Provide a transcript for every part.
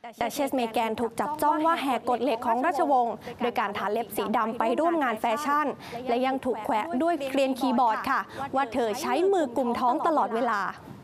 ดัชเชสเมแกนถูกจับจ้องว่าแหกกฎเหล็กของราชวงศ์โดยการทาเล็บสีดำไปร่วมงานแฟชั่นและยังถูกแขวะด้วยเกลียนคีย์บอร์ดค่ะว่าเธอใช้มือกุมท้องตลอดเวลา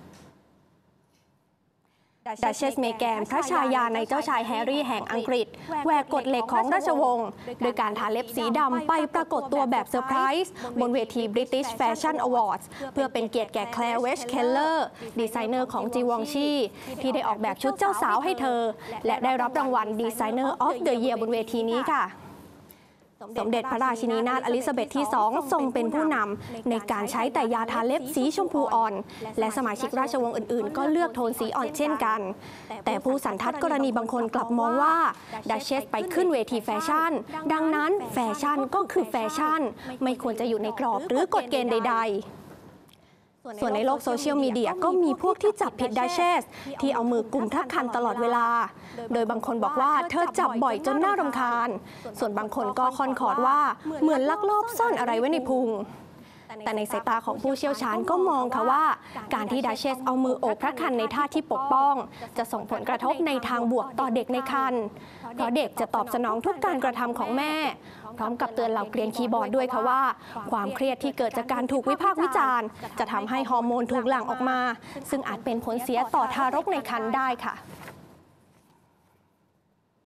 ดัชเชสเมแกนพระชายาในเจ้าชายแฮร์รี่แห่งอังกฤษแหวกกฎเหล็กของราชวงศ์โดยการทาเล็บสีดำไปปรากฏตัวแบบเซอร์ไพรส์บนเวที British Fashion Awards เพื่อเป็นเกียรติแก่แคลร์เวชเคลเลอร์ดีไซเนอร์ของจีวองชีที่ได้ออกแบบชุดเจ้าสาวให้เธอและได้รับรางวัล Designer of the Year บนเวทีนี้ค่ะสมเด็จพระราชินีนาถอลิซาเบธที่ 2ทรงเป็นผู้นำในการใช้แต่ยาทาเล็บสีชมพูอ่อนและสมาชิกราชวงศ์อื่นๆก็เลือกโทนสีอ่อนเช่นกันแต่ผู้สันทัดกรณีบางคนกลับมองว่าดัชเชสไปขึ้นเวทีแฟชั่นดังนั้นแฟชั่นก็คือแฟชั่นไม่ควรจะอยู่ในกรอบหรือกฎเกณฑ์ใดๆส่วนในโลกโซเชียลมีเดียก็มีพวกที่จับผิดดัชเชสที่เอามือกุมทับคันตลอดเวลาโดยบางคนบอกว่าเธอจับบ่อยจนน่ารำคาญส่วนบางคนก็ค่อนขอดว่าเหมือนลักลอบซ่อนอะไรไว้ในพุงแต่ในสายตาของผู้เชี่ยวชาญก็มองค่ะว่าการที่ดัชเชสเอามือโอบพระครรภ์ในท่าที่ปกป้องจะส่งผลกระทบในทางบวกต่อเด็กในครรภ์เพราะเด็กจะตอบสนองทุกการกระทำของแม่พร้อมกับเตือนเหล่าเกรียนคีย์บอร์ดด้วยค่ะว่าความเครียดที่เกิดจากการถูกวิพากษ์วิจารณ์จะทำให้ฮอร์โมนถูกหลั่งออกมาซึ่งอาจเป็นผลเสียต่อทารกในครรภ์ได้ค่ะ